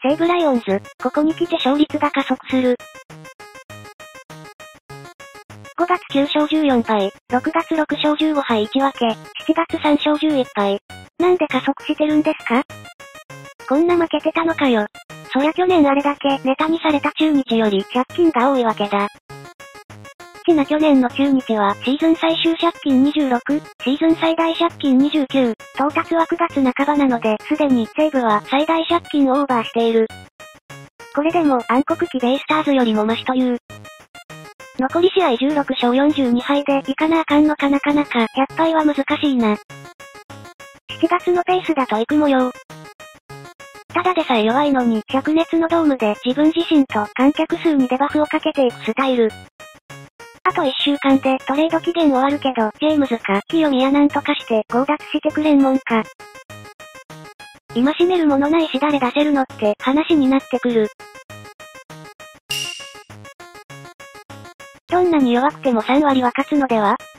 西武ライオンズ、ここに来て勝率が加速する。5月9勝14敗、6月6勝15敗1分け、7月3勝11敗。なんで加速してるんですか？こんな負けてたのかよ。そりゃ去年あれだけネタにされた中日より借金が多いわけだ。去年の中日はシーズン最終借金26、シーズン最大借金29、到達は9月半ばなので、すでに西武は最大借金をオーバーしている。これでも暗黒期ベイスターズよりもマシという。残り試合16勝42敗でいかなあかんのかなかなか100敗は難しいな。7月のペースだと行く模様。ただでさえ弱いのに灼熱のドームで自分自身と観客数にデバフをかけていくスタイル。あと1週間でトレード期限終わるけど、ジェームズか清宮なんとかして強奪してくれんもんか。今締めるものないし誰出せるのって話になってくる。どんなに弱くても3割は勝つのでは？